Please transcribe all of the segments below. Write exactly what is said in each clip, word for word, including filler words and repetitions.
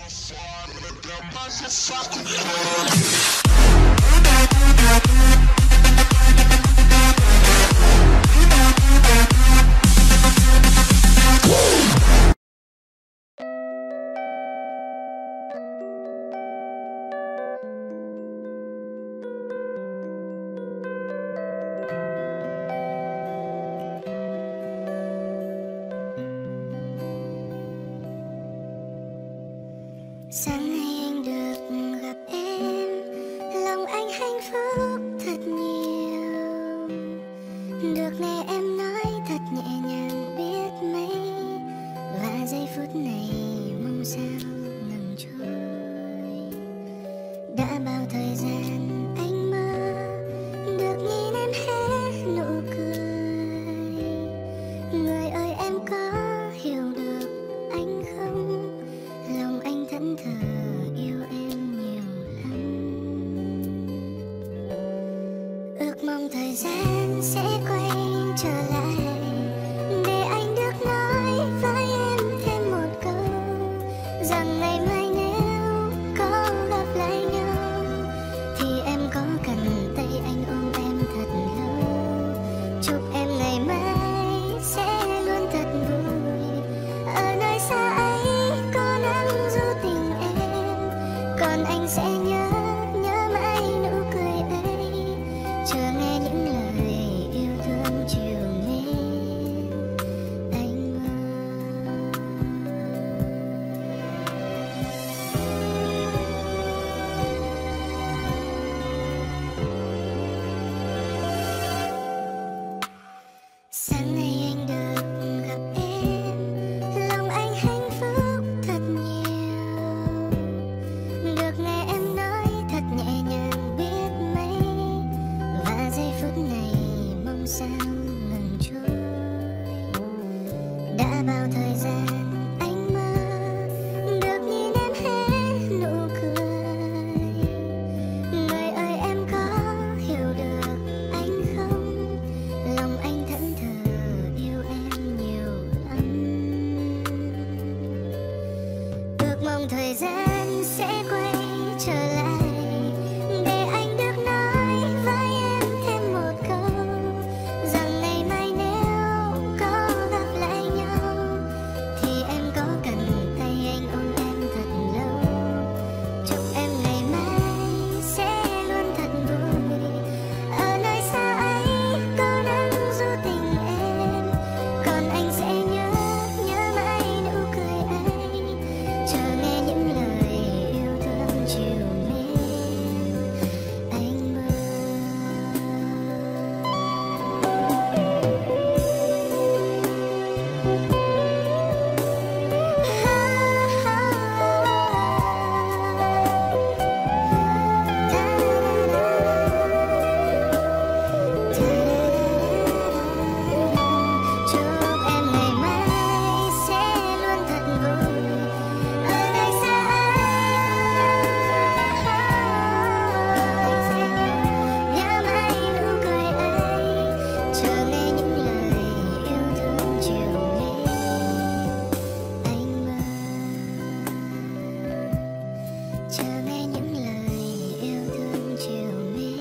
Sáng nay anh được gặp em, lòng anh hạnh phúc thật nhiều. Được nghe em nói thật nhẹ nhàng biết mấy, và giây phút này mong sao ngừng trôi. Đã bao thời gian anh mơ được nhìn em hé nụ cười. Người ơi em có hiểu được anh không? Lòng anh thẫn thờ yêu em nhiều lắm. Ước mong thời gian sẽ quay trở lại, để anh được nói với em thêm một câu, rằng ngày mai nếu có gặp lại nhau, thì em có cần tay anh ôm em thật lâu. Chúc em ngày mai sẽ luôn thật vui, ở nơi xa ấy có nắng du tình em, còn anh sẽ nhớ nhớ mãi nụ cười ấy, chờ nghe những lời yêu thương chiều mến anh mơ. Sáng nay anh được gặp em, lòng anh hạnh phúc thật nhiều. Được nghe em nói thật nhẹ nhàng biết mấy, và giây phút này mong sao ngừng trôi. Đã bao thời gian anh mơ được nhìn em hé nụ cười. Người ơi em có hiểu được anh không? Lòng anh thẫn thờ yêu em nhiều lắm. Ước mong thời gian sẽ quay trở lại, để anh được nói với em thêm một câu, rằng ngày mai nếu có gặp lại nhau, thì em có cần tay anh ôm em thật lâu. Chúc em ngày mai sẽ luôn thật vui, ở nơi xa ấy có nắng du tình em, còn anh sẽ nhớ nhớ mãi nụ cười ấy, chờ nghe những lời yêu thương chiều mến anh mơ. Chúc em ngày mai sẽ luôn thật vui, ở nơi xa ấy anh sẽ nhớ nhớ mãi nụ cười ấy, chờ nghe những lời yêu thương chiều mến anh mơ. Chờ nghe những lời yêu thương chiều mến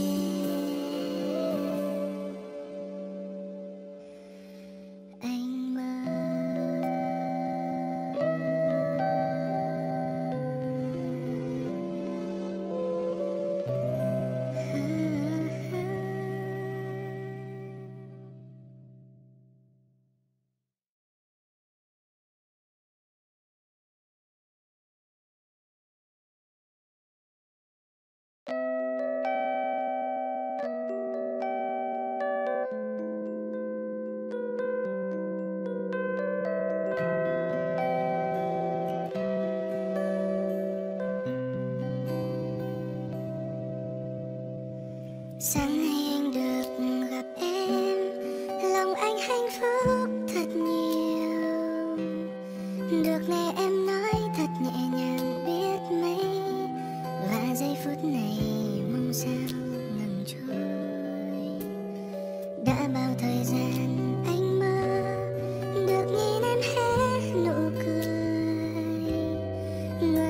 anh mơ. Sáng nay anh được gặp em, lòng anh hạnh phúc thật nhiều. Được nghe em nói thật nhẹ nhàng biết mấy, và giây phút này mong sao ngừng trôi. Đã bao thời gian anh mơ được nhìn em hé nụ cười. Người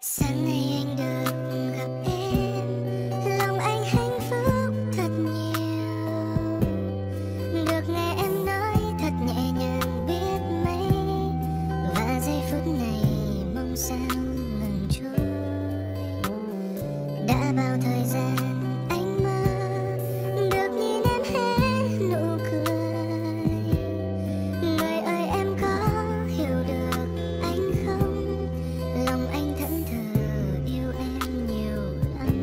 Sáng nay anh được gặp em, lòng anh hạnh phúc thật nhiều. Được nghe em nói thật nhẹ nhàng biết mấy, và giây phút này mong sao ngừng trôi. Đã bao thời gian anh mơ được nhìn em hé nụ cười. Người ơi em có hiểu được anh không? Lòng anh thẫn thờ yêu em nhiều lắm.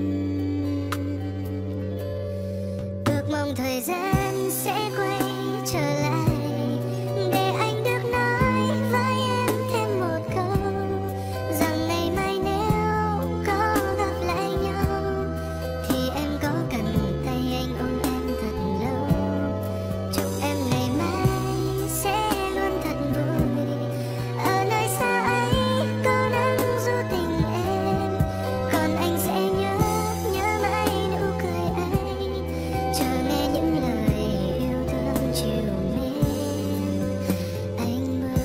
Ước mong thời gian sẽ quay trở lại, để anh được nói với em thêm một câu, rằng ngày mai nếu có gặp lại nhau thì em có cần tay anh ôm em thật lâu. Chúc em ngày mai sẽ luôn thật vui, ở nơi xa ấy có nắng du tình em. Còn anh sẽ nhớ, nhớ mãi nụ cười ấy, chờ nghe những lời yêu thương chiều mến anh mơ.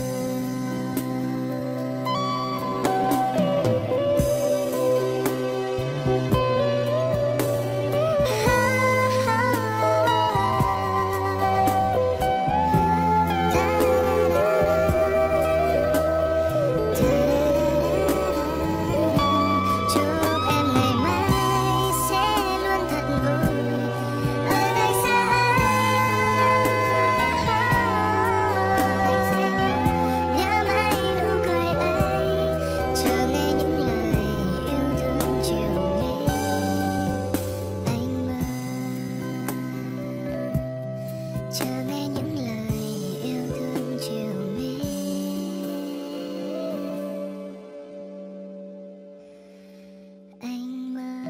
Chúc em ngày mai sẽ luôn thật vui, ở nơi xa ấy anh sẽ nhớ, nhớ mãi nụ cười ấy, chờ nghe những lời yêu thương chiều mến anh mơ. Chờ nghe những lời yêu thương chiều mến anh mơ.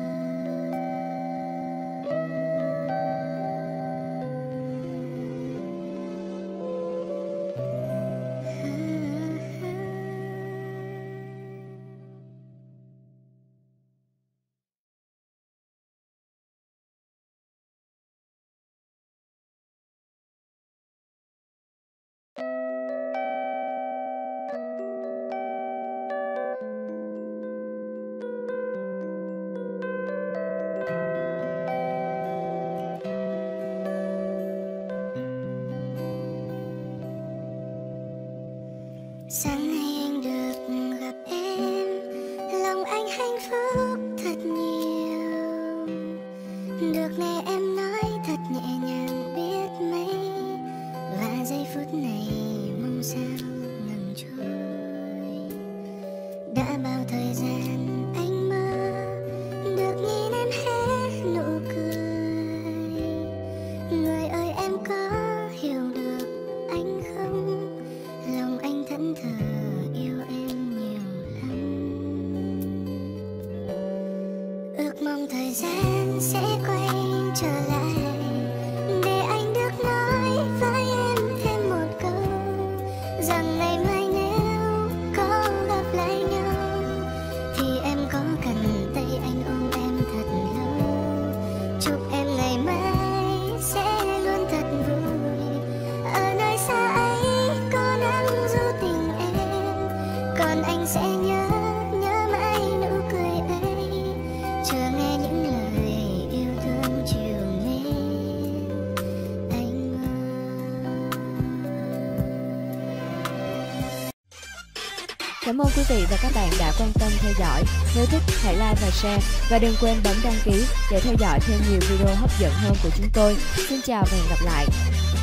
Sáng nay anh được gặp em, lòng anh hạnh phúc thật nhiều. Được nghe em nói thật nhẹ nhàng biết mấy, và giây phút này mong sao ngừng trôi. Đã bao thời gian anh mơ được nhìn em hé nụ cười. Người ơi em có hiểu được anh không? Lòng anh thẫn thờ yêu em nhiều lắm. Ước mong thời gian sẽ quay trở lại, để anh được nói với em thêm một câu, rằng ngày mai nếu có gặp lại nhau thì em có cần tay anh ôm em thật lâu. Chúc em ngày mai sẽ luôn thật vui, ở nơi xa ấy có nắng du tình em. Còn anh sẽ nhớ, nhớ mãi nụ cười ấy, chờ nghe những lời yêu thương chiều mến anh mơ. Cảm ơn quý vị và các bạn đã quan tâm theo dõi. Nếu thích hãy like và share, và đừng quên bấm đăng ký để theo dõi thêm nhiều video hấp dẫn hơn của chúng tôi. Xin chào và hẹn gặp lại.